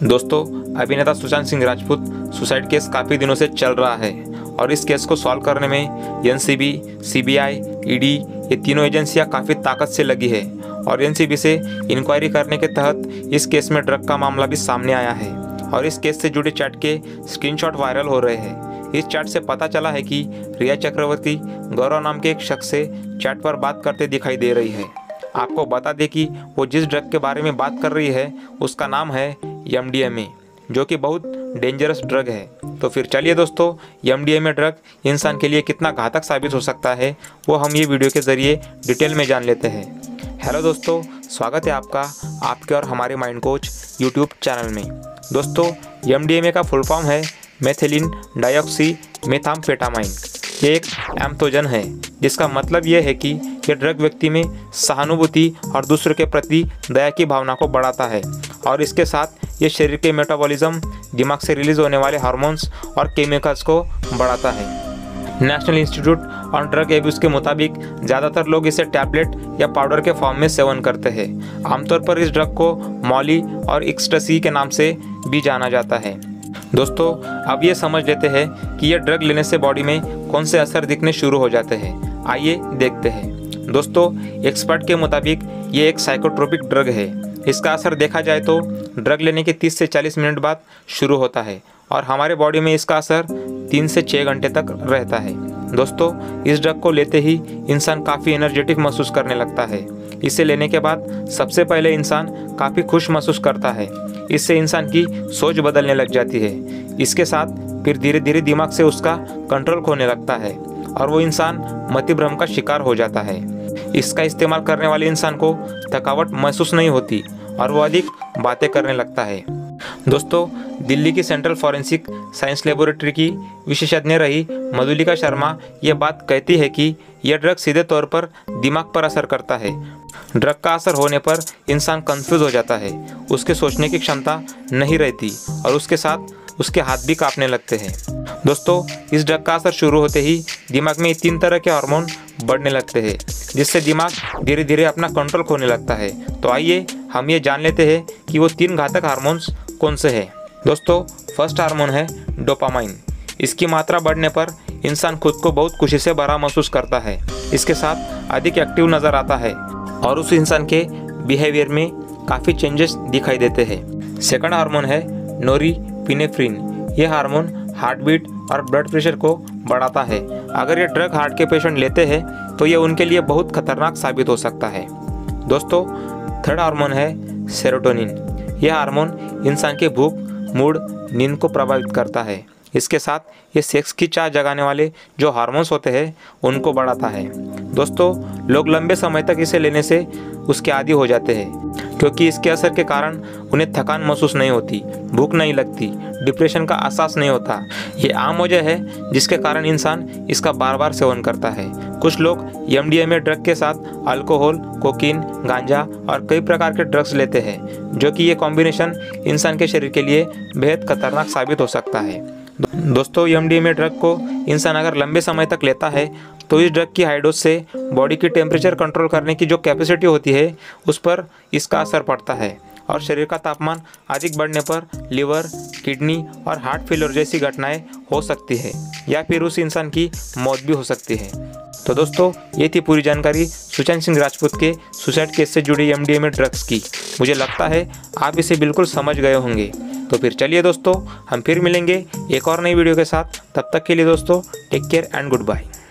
दोस्तों, अभिनेता Sushant Singh Rajput suicide case काफ़ी दिनों से चल रहा है और इस केस को सॉल्व करने में एनसीबी, सीबीआई, ईडी ये तीनों एजेंसियां काफ़ी ताकत से लगी है और एनसीबी से इंक्वायरी करने के तहत इस केस में ड्रग का मामला भी सामने आया है और इस केस से जुड़े चैट के स्क्रीनशॉट वायरल हो रहे हैं। इस चैट से पता चला है कि रिया चक्रवर्ती गौरव नाम के एक शख्स से चैट पर बात करते दिखाई दे रही है। आपको बता दें कि वो जिस ड्रग के बारे में बात कर रही है उसका नाम है MDMA, जो कि बहुत डेंजरस ड्रग है। तो फिर चलिए दोस्तों, MDMA ड्रग इंसान के लिए कितना घातक साबित हो सकता है वो हम ये वीडियो के ज़रिए डिटेल में जान लेते हैं। हेलो दोस्तों, स्वागत है आपका आपके और हमारे माइंड कोच यूट्यूब चैनल में। दोस्तों, MDMA का फुल फॉर्म है मेथिलीन डाइऑक्सी मेथाम्फेटामाइन। ये एक एम्थोजन है जिसका मतलब ये है कि ये ड्रग व्यक्ति में सहानुभूति और दूसरों के प्रति दया की भावना को बढ़ाता है और इसके साथ ये शरीर के मेटाबॉलिज्म, दिमाग से रिलीज होने वाले हार्मोन्स और केमिकल्स को बढ़ाता है। National Institute on Drug Abuse के मुताबिक ज़्यादातर लोग इसे टैबलेट या पाउडर के फॉर्म में सेवन करते हैं। आमतौर पर इस ड्रग को मॉली और एक्सटेसी के नाम से भी जाना जाता है। दोस्तों, अब ये समझ लेते हैं कि यह ड्रग लेने से बॉडी में कौन से असर दिखने शुरू हो जाते हैं। आइए देखते हैं। दोस्तों, एक्सपर्ट के मुताबिक ये एक साइकोट्रोपिक ड्रग है। इसका असर देखा जाए तो ड्रग लेने के 30 से 40 मिनट बाद शुरू होता है और हमारे बॉडी में इसका असर 3 से 6 घंटे तक रहता है। दोस्तों, इस ड्रग को लेते ही इंसान काफ़ी एनर्जेटिक महसूस करने लगता है। इसे लेने के बाद सबसे पहले इंसान काफ़ी खुश महसूस करता है। इससे इंसान की सोच बदलने लग जाती है। इसके साथ फिर धीरे धीरे दिमाग से उसका कंट्रोल खोने लगता है और वो इंसान मतिभ्रम का शिकार हो जाता है। इसका इस्तेमाल करने वाले इंसान को थकावट महसूस नहीं होती और वो अधिक बातें करने लगता है। दोस्तों, दिल्ली की सेंट्रल फॉरेंसिक साइंस लेबोरेटरी की विशेषज्ञ रही मधुलिका शर्मा ये बात कहती है कि यह ड्रग सीधे तौर पर दिमाग पर असर करता है। ड्रग का असर होने पर इंसान कंफ्यूज हो जाता है, उसके सोचने की क्षमता नहीं रहती और उसके साथ उसके हाथ भी कांपने लगते हैं। दोस्तों, इस ड्रग का असर शुरू होते ही दिमाग में 3 तरह के हार्मोन बढ़ने लगते हैं जिससे दिमाग धीरे धीरे अपना कंट्रोल खोने लगता है। तो आइए हम ये जान लेते हैं कि वो 3 घातक हार्मोन्स कौन से हैं। दोस्तों, फर्स्ट हार्मोन है डोपामाइन। इसकी मात्रा बढ़ने पर इंसान खुद को बहुत खुशी से भरा महसूस करता है। इसके साथ अधिक एक्टिव नज़र आता है और उस इंसान के बिहेवियर में काफ़ी चेंजेस दिखाई देते हैं। सेकंड हार्मोन है नोरिपिनेफ्रिन। यह हार्मोन हार्ट बीट और ब्लड प्रेशर को बढ़ाता है। अगर ये ड्रग हार्ट के पेशेंट लेते हैं तो ये उनके लिए बहुत खतरनाक साबित हो सकता है। दोस्तों, थर्ड हार्मोन है सेरोटोनिन। यह हार्मोन इंसान के भूख, मूड, नींद को प्रभावित करता है। इसके साथ ये सेक्स की चाह जगाने वाले जो हार्मोन्स होते हैं उनको बढ़ाता है। दोस्तों, लोग लंबे समय तक इसे लेने से उसके आदी हो जाते हैं क्योंकि इसके असर के कारण उन्हें थकान महसूस नहीं होती, भूख नहीं लगती, डिप्रेशन का एहसास नहीं होता। ये आम वजह है जिसके कारण इंसान इसका बार बार सेवन करता है। कुछ लोग MDMA ड्रग के साथ अल्कोहल, कोकीन, गांजा और कई प्रकार के ड्रग्स लेते हैं, जो कि ये कॉम्बिनेशन इंसान के शरीर के लिए बेहद खतरनाक साबित हो सकता है। दोस्तों, MDMA ड्रग को इंसान अगर लंबे समय तक लेता है तो इस ड्रग की हाई डोज से बॉडी की टेम्परेचर कंट्रोल करने की जो कैपेसिटी होती है उस पर इसका असर पड़ता है और शरीर का तापमान अधिक बढ़ने पर लिवर, किडनी और हार्ट फेलियर जैसी घटनाएं हो सकती है या फिर उस इंसान की मौत भी हो सकती है। तो दोस्तों, ये थी पूरी जानकारी सुशांत सिंह राजपूत के सुसाइड केस से जुड़ी MDMA ड्रग्स की। मुझे लगता है आप इसे बिल्कुल समझ गए होंगे। तो फिर चलिए दोस्तों, हम फिर मिलेंगे एक और नई वीडियो के साथ। तब तक के लिए दोस्तों, take care and good bye.